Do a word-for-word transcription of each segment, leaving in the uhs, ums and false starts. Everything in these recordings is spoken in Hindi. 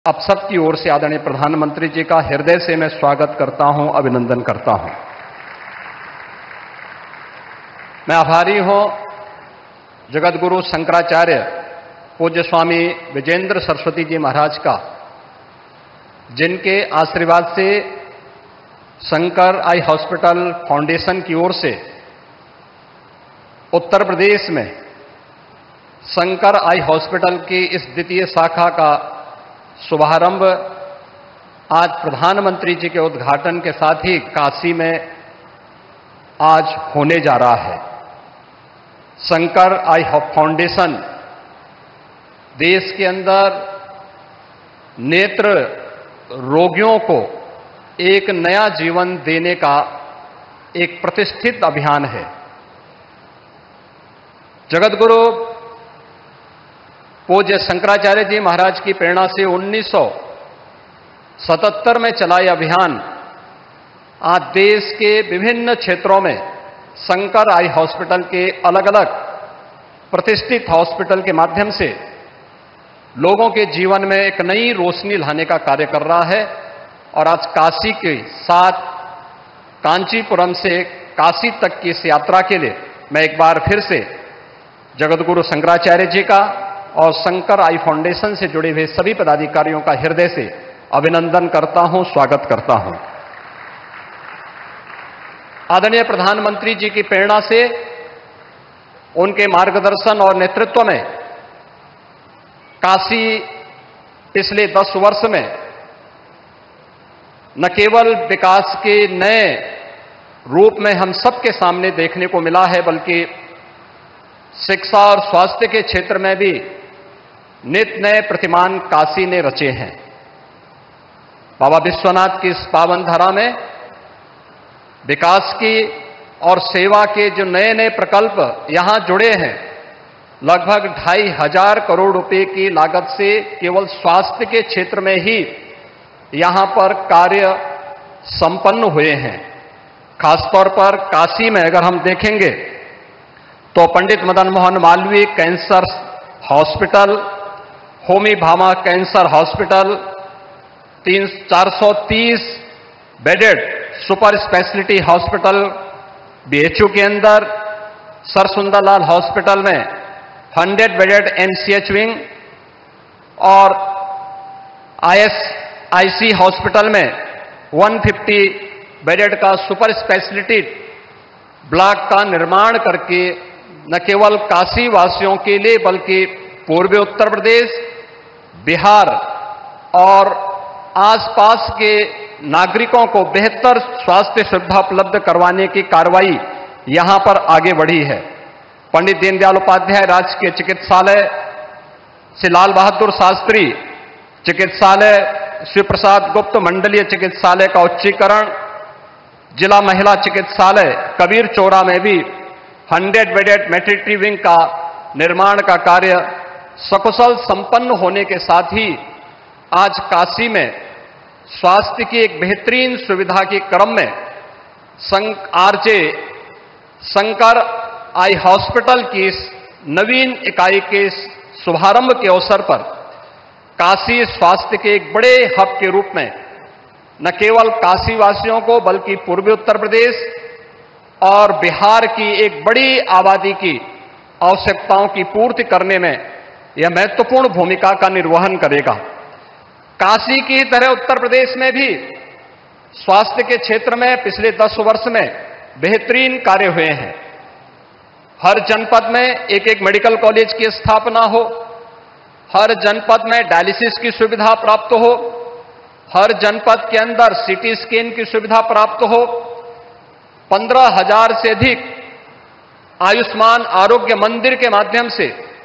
आप सबकी ओर से आदरणीय प्रधानमंत्री जी का हृदय से मैं स्वागत करता हूं, अभिनंदन करता हूं। मैं आभारी हूं जगतगुरु शंकराचार्य पूज्य स्वामी विजेंद्र सरस्वती जी महाराज का, जिनके आशीर्वाद से शंकर आई हॉस्पिटल फाउंडेशन की ओर से उत्तर प्रदेश में शंकर आई हॉस्पिटल की इस द्वितीय शाखा का शुभारंभ आज प्रधानमंत्री जी के उद्घाटन के साथ ही काशी में आज होने जा रहा है। शंकर आई फाउंडेशन देश के अंदर नेत्र रोगियों को एक नया जीवन देने का एक प्रतिष्ठित अभियान है। जगतगुरु पूज्य शंकराचार्य जी महाराज की प्रेरणा से उन्नीस सौ सतहत्तर में चला यह अभियान आज देश के विभिन्न क्षेत्रों में शंकर आई हॉस्पिटल के अलग अलग प्रतिष्ठित हॉस्पिटल के माध्यम से लोगों के जीवन में एक नई रोशनी लाने का कार्य कर रहा है। और आज काशी के साथ कांचीपुरम से काशी तक की इस यात्रा के लिए मैं एक बार फिर से जगतगुरु शंकराचार्य जी का और शंकर आई फाउंडेशन से जुड़े हुए सभी पदाधिकारियों का हृदय से अभिनंदन करता हूं, स्वागत करता हूं। आदरणीय प्रधानमंत्री जी की प्रेरणा से, उनके मार्गदर्शन और नेतृत्व में काशी पिछले दस वर्ष में न केवल विकास के नए रूप में हम सबके सामने देखने को मिला है, बल्कि शिक्षा और स्वास्थ्य के क्षेत्र में भी नित नए प्रतिमान काशी ने रचे हैं। बाबा विश्वनाथ की इस पावन धरा में विकास की और सेवा के जो नए नए प्रकल्प यहां जुड़े हैं, लगभग ढाई हजार करोड़ रुपए की लागत से केवल स्वास्थ्य के क्षेत्र में ही यहां पर कार्य संपन्न हुए हैं। खासतौर पर काशी में अगर हम देखेंगे तो Pandit Madan Mohan Malaviya cancer hospital, Homi Bhabha cancer hospital, तीन चार सौ तीस bedded super speciality hospital BHU के अंदर, सर सुंदरलाल हॉस्पिटल में हंड्रेड बेडेड एमसीएच विंग और आईएसआईसी हॉस्पिटल में एक सौ पचास बेडेड का सुपर स्पेशलिटी ब्लॉक का निर्माण करके न केवल काशी वासियों के लिए बल्कि पूर्वी उत्तर प्रदेश, बिहार और आसपास के नागरिकों को बेहतर स्वास्थ्य सुविधा उपलब्ध करवाने की कार्रवाई यहां पर आगे बढ़ी है। पंडित दीनदयाल उपाध्याय राजकीय चिकित्सालय, श्री लाल बहादुर शास्त्री चिकित्सालय, शिव प्रसाद गुप्त मंडलीय चिकित्सालय का उच्चीकरण, जिला महिला चिकित्सालय कबीर चौरा में भी हंड्रेड बेडेड मैटरनिटी विंग का निर्माण का कार्य सकुशल संपन्न होने के साथ ही आज काशी में स्वास्थ्य की एक बेहतरीन सुविधा के क्रम में संक आरजे शंकर आई हॉस्पिटल की इस नवीन इकाई के शुभारंभ के अवसर पर काशी स्वास्थ्य के एक बड़े हब के रूप में न केवल काशी वासियों को बल्कि पूर्वी उत्तर प्रदेश और बिहार की एक बड़ी आबादी की आवश्यकताओं की पूर्ति करने में यह महत्वपूर्ण भूमिका का निर्वहन करेगा। काशी की तरह उत्तर प्रदेश में भी स्वास्थ्य के क्षेत्र में पिछले दस वर्ष में बेहतरीन कार्य हुए हैं। हर जनपद में एक एक मेडिकल कॉलेज की स्थापना हो, हर जनपद में डायलिसिस की सुविधा प्राप्त हो, हर जनपद के अंदर सीटी स्कैन की सुविधा प्राप्त हो, पंद्रह हजार से अधिक आयुष्मान आरोग्य मंदिर के माध्यम से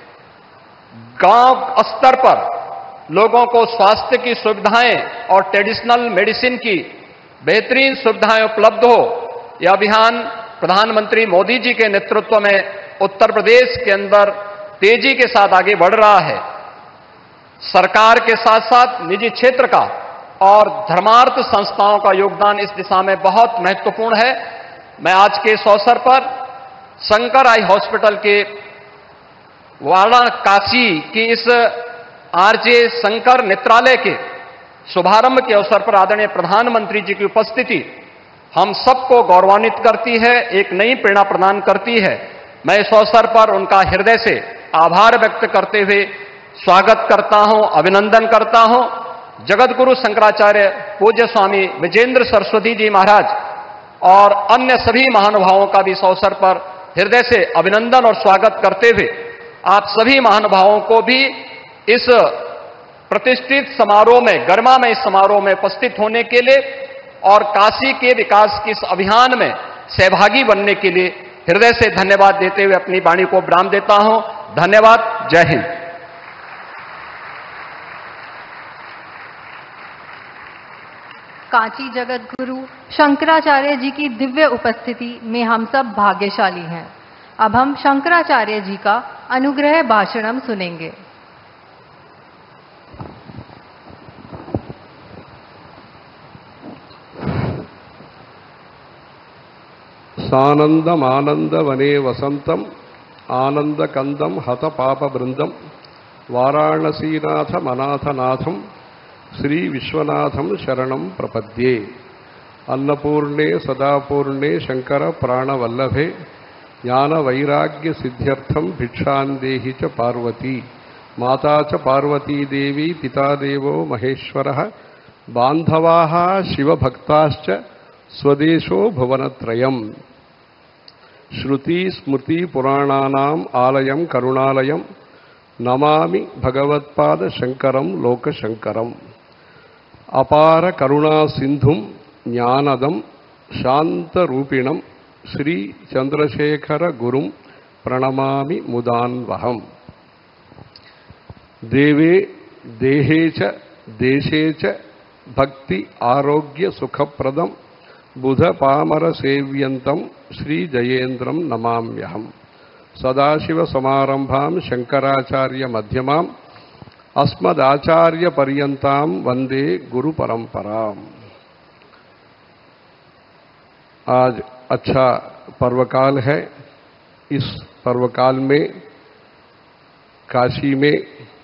गांव स्तर पर लोगों को स्वास्थ्य की सुविधाएं और ट्रेडिशनल मेडिसिन की बेहतरीन सुविधाएं उपलब्ध हो। यह अभियान प्रधानमंत्री मोदी जी के नेतृत्व में उत्तर प्रदेश के अंदर तेजी के साथ आगे बढ़ रहा है। सरकार के साथ साथ निजी क्षेत्र का और धर्मार्थ संस्थाओं का योगदान इस दिशा में बहुत महत्वपूर्ण है। मैं आज के इस अवसर पर शंकर आई हॉस्पिटल के वाराणसी की इस आरजे शंकर नेत्रालय के शुभारंभ के अवसर पर आदरणीय प्रधानमंत्री जी की उपस्थिति हम सबको गौरवान्वित करती है, एक नई प्रेरणा प्रदान करती है। मैं इस अवसर पर उनका हृदय से आभार व्यक्त करते हुए स्वागत करता हूं, अभिनंदन करता हूं। जगत गुरु शंकराचार्य पूज्य स्वामी विजेंद्र सरस्वती जी महाराज और अन्य सभी महानुभावों का भी इस अवसर पर हृदय से अभिनंदन और स्वागत करते हुए आप सभी महानुभावों को भी इस प्रतिष्ठित समारोह में, गरिमामय समारोह में उपस्थित होने के लिए और काशी के विकास के इस अभियान में सहभागी बनने के लिए हृदय से धन्यवाद देते हुए अपनी वाणी को विराम देता हूं। धन्यवाद। जय हिंद। कांची जगत गुरु शंकराचार्य जी की दिव्य उपस्थिति में हम सब भाग्यशाली हैं। अब हम शंकराचार्य जी का अनुग्रह भाषणम सुनेंगे। सानंदमानंद वने वसंतम आनंद कंदम हत पाप वृंदम वाराणसीनाथ मनाथनाथम श्री विश्वनाथम शरणं प्रपद्ये। अन्नपूर्णे सदापूर्णे शंकर प्राणवल्लभे ज्ञान वैराग्य सिद्ध्यर्थम भिक्षां देहि च पार्वती। माता च पार्वती देवी पिता देवो महेश्वरः बांधवाः शिवभक्ताश्च स्वदेशो भुवनत्रयम्। श्रुति स्मृति पुराणानाम् आलयं करुणालयं नमामि भगवत्पाद शंकरं लोकशंकरम्। अपार करुणा सिंधुं ज्ञानदं शांतरूपिणं श्री चंद्रशेखर गुरुं प्रणमामि मुदान्वहम्। देवे देहे च देशे च भक्ति आरोग्य सुखप्रदं बुध पामर सेव्यन्तं श्री जयेन्द्रं नमाम्यहम्। सदाशिव समारंभां शंकराचार्य मध्यमाम् अस्मदाचार्य पर्यन्तां वंदे गुरु परंपराम्। आज अच्छा पर्वकाल है। इस पर्वकाल में काशी में